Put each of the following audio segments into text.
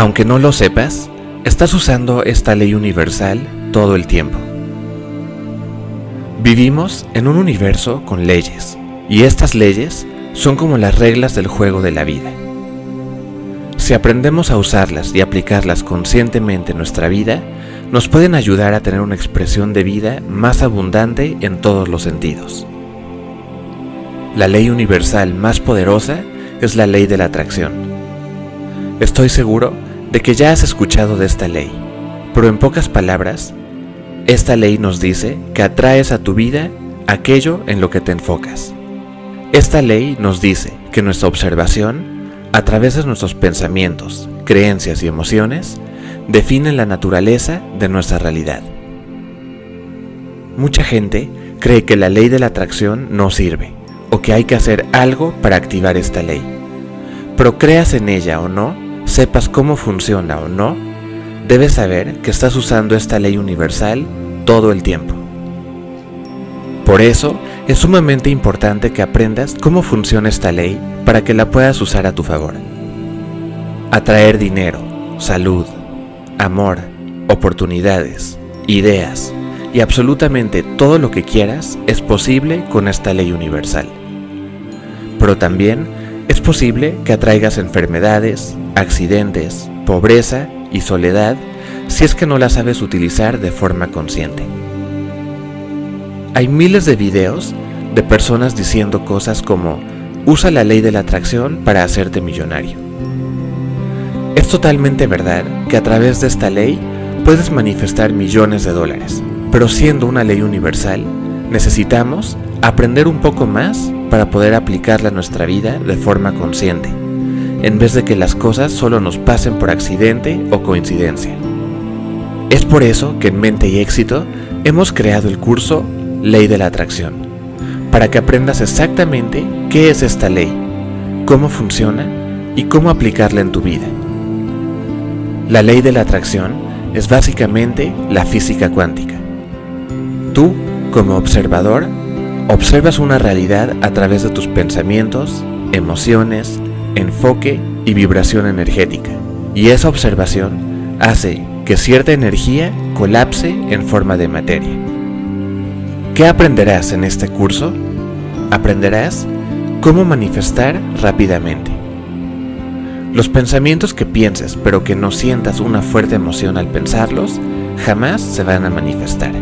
Aunque no lo sepas, estás usando esta ley universal todo el tiempo. Vivimos en un universo con leyes, y estas leyes son como las reglas del juego de la vida. Si aprendemos a usarlas y aplicarlas conscientemente en nuestra vida, nos pueden ayudar a tener una expresión de vida más abundante en todos los sentidos. La ley universal más poderosa es la ley de la atracción. Estoy seguro de que ya has escuchado de esta ley, pero en pocas palabras, esta ley nos dice que atraes a tu vida aquello en lo que te enfocas. Esta ley nos dice que nuestra observación, a través de nuestros pensamientos, creencias y emociones, define la naturaleza de nuestra realidad. Mucha gente cree que la ley de la atracción no sirve, o que hay que hacer algo para activar esta ley. Pero creas en ella o no, sepas cómo funciona o no, debes saber que estás usando esta ley universal todo el tiempo. Por eso, es sumamente importante que aprendas cómo funciona esta ley para que la puedas usar a tu favor. Atraer dinero, salud, amor, oportunidades, ideas y absolutamente todo lo que quieras es posible con esta ley universal. Pero también es posible que atraigas enfermedades, accidentes, pobreza y soledad si es que no la sabes utilizar de forma consciente. Hay miles de videos de personas diciendo cosas como usa la ley de la atracción para hacerte millonario. Es totalmente verdad que a través de esta ley puedes manifestar millones de dólares, pero siendo una ley universal, necesitamos aprender un poco más para poder aplicarla a nuestra vida de forma consciente, en vez de que las cosas solo nos pasen por accidente o coincidencia. Es por eso que en Mente y Éxito hemos creado el curso Ley de la Atracción, para que aprendas exactamente qué es esta ley, cómo funciona y cómo aplicarla en tu vida. La ley de la atracción es básicamente la física cuántica. Tú, como observador, observas una realidad a través de tus pensamientos, emociones, enfoque y vibración energética, y esa observación hace que cierta energía colapse en forma de materia. ¿Qué aprenderás en este curso? Aprenderás cómo manifestar rápidamente. Los pensamientos que pienses pero que no sientas una fuerte emoción al pensarlos, jamás se van a manifestar.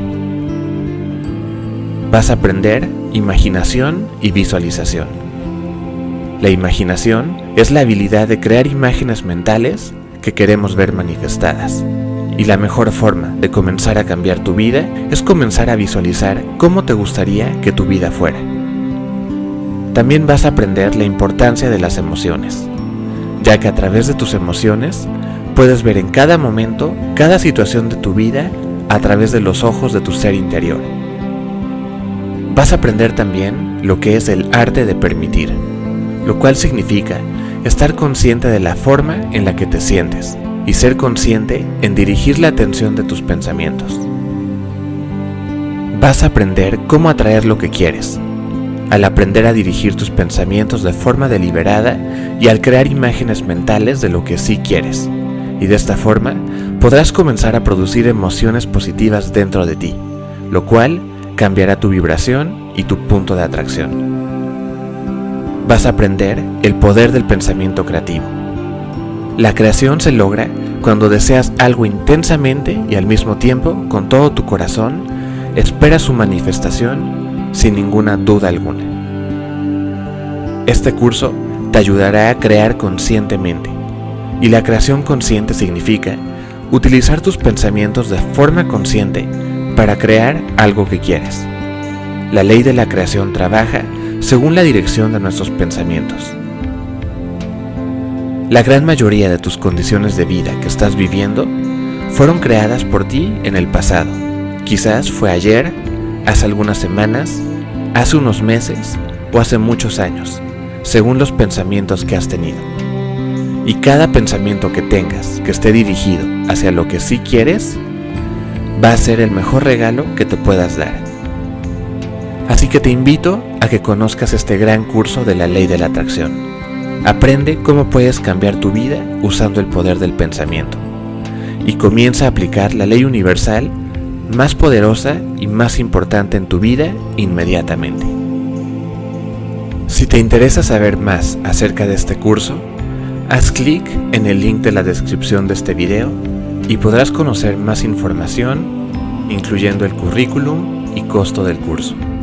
Vas a aprender imaginación y visualización. La imaginación es la habilidad de crear imágenes mentales que queremos ver manifestadas. Y la mejor forma de comenzar a cambiar tu vida es comenzar a visualizar cómo te gustaría que tu vida fuera. También vas a aprender la importancia de las emociones, ya que a través de tus emociones puedes ver en cada momento, cada situación de tu vida a través de los ojos de tu ser interior. Vas a aprender también lo que es el arte de permitir, lo cual significa estar consciente de la forma en la que te sientes y ser consciente en dirigir la atención de tus pensamientos. Vas a aprender cómo atraer lo que quieres, al aprender a dirigir tus pensamientos de forma deliberada y al crear imágenes mentales de lo que sí quieres, y de esta forma podrás comenzar a producir emociones positivas dentro de ti, lo cual cambiará tu vibración y tu punto de atracción. Vas a aprender el poder del pensamiento creativo. La creación se logra cuando deseas algo intensamente y al mismo tiempo, con todo tu corazón, esperas su manifestación sin ninguna duda alguna. Este curso te ayudará a crear conscientemente, y la creación consciente significa utilizar tus pensamientos de forma consciente para crear algo que quieres. La ley de la creación trabaja según la dirección de nuestros pensamientos. La gran mayoría de tus condiciones de vida que estás viviendo fueron creadas por ti en el pasado. Quizás fue ayer, hace algunas semanas, hace unos meses o hace muchos años, según los pensamientos que has tenido. Y cada pensamiento que tengas que esté dirigido hacia lo que sí quieres, va a ser el mejor regalo que te puedas dar. Así que te invito a que conozcas este gran curso de la ley de la atracción. Aprende cómo puedes cambiar tu vida usando el poder del pensamiento y comienza a aplicar la ley universal más poderosa y más importante en tu vida inmediatamente. Si te interesa saber más acerca de este curso, haz clic en el link de la descripción de este video y podrás conocer más información, incluyendo el currículum y costo del curso.